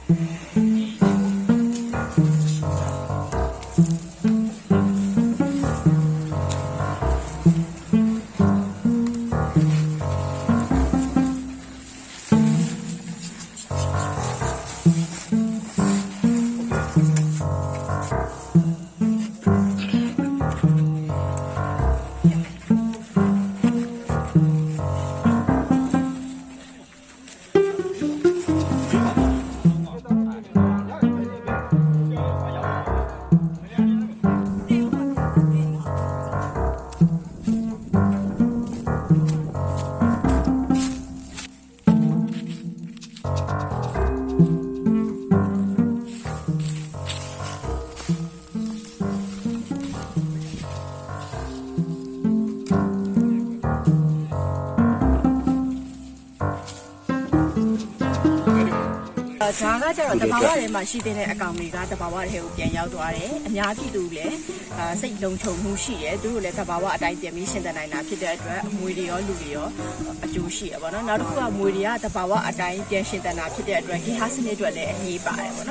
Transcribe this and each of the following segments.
Jaga cara terbawa le masih dene akam mereka terbawa le hujan jauh tu are, nyaki tu le, saya dong cong musi le, tu le terbawa ada yang misi dan lain apa dia tu, mulia lulia, juicy apa no, naru tu mulia terbawa ada yang misi dan apa dia tu, hasilnya tu le ni bar apa no.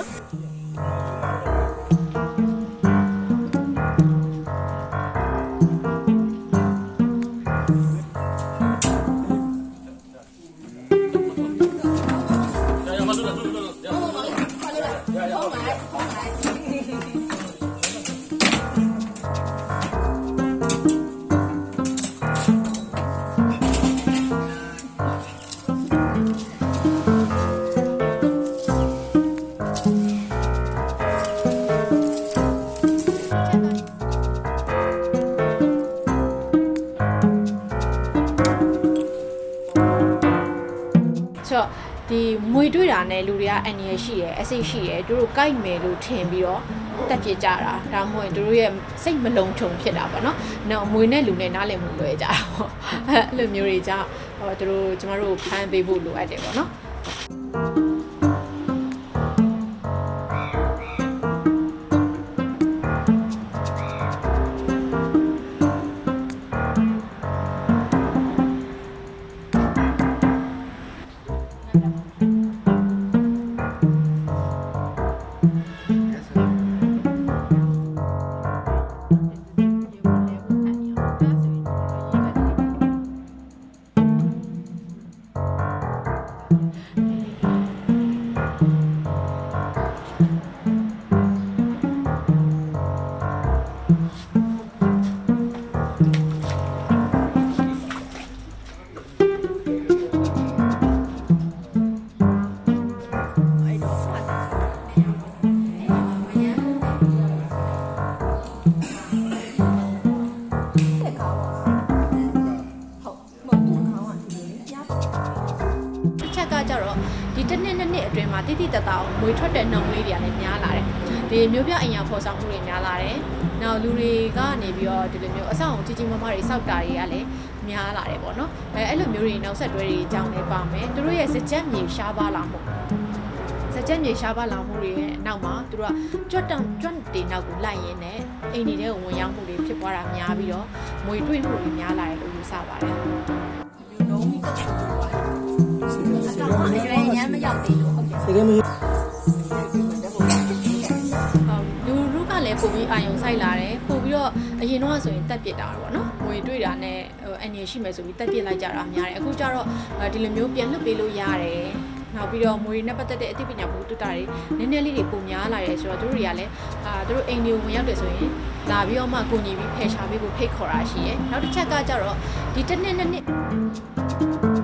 Di mui tu dah ni luria ani sih sih dulu kai melu tem biro tapi cara dah mui dulu ye sih melong cong pihak apa no, nah mui ni lu ni nale mulu aja, lu mui aja, dulu cuma lu pan bebu lu ada apa no. တိတိတသားမွေထွက်တဲ့နှုံလေးတွေကလည်းများလာတယ်ဒီမျိုးပြအင်အားဖော်ဆောင်မှုတွေများလာတယ်နောက်လူတွေကနေပြီးတော့ဒီလိုမျိုးအဆောင်ကြီးကြီးမားမားတွေစောက်တာတွေကလည်းများလာတယ်ပေါ့နော်အဲ့လိုမျိုးတွေနောက်ဆက်တွဲတွေအကြောင်းလေးပါမယ်သူတို့ရဲ့စကြက်မြေရှားပါလာမှုစကြက်မြေရှားပါလာမှုတွေရဲ့နောက်မှာသူတို့ကကြွတ်တေနောက်ကိုလိုက်ရင်းနဲ့အိမ်နေတဲ့ဝင်ရောက်မှုတွေဖြစ်ပွားတာများပြီးတော့မွေတွေ့မှုတွေများလာတယ်လို့ယူဆပါတယ်လုံးဝကချိုးသွားတယ်အရွယ်ညမ်းမရောက်သေးလို့ဟုတ်ကဲ့လူလူကလည်းပို့ပြီးအာယုံဆိုင်လာတယ်ပို့ပြီးတော့အရင်တော့ဆိုရင်တက်ပစ်တာပေါ့နော်ငွေတွေ့တာနဲ့အန်ရရှိမယ်ဆိုပြီးတက်ပစ်လိုက်ကြတာများတယ်အခုကျတော့ဒီလိုမျိုးပြန်လွတ်ပေးလို့ရတယ်နောက်ပြီးတော့မွေနဲ့ပတ်သက်တဲ့အသိပညာဘူးတူတာတွေနည်းနည်းလေးတွေပုံများလာတယ်ဆိုတော့တို့တွေကလည်းတို့အိမ်တွေကိုဝင်ရောက်တယ်ဆိုရင်လာပြီးတော့မှကိုညီပြီးဖယ်ရှားပေးဖို့ဖိတ်ခေါ်တာရှိရယ်နောက်တစ်ချက်ကကျတော့ဒီတစ်နှစ်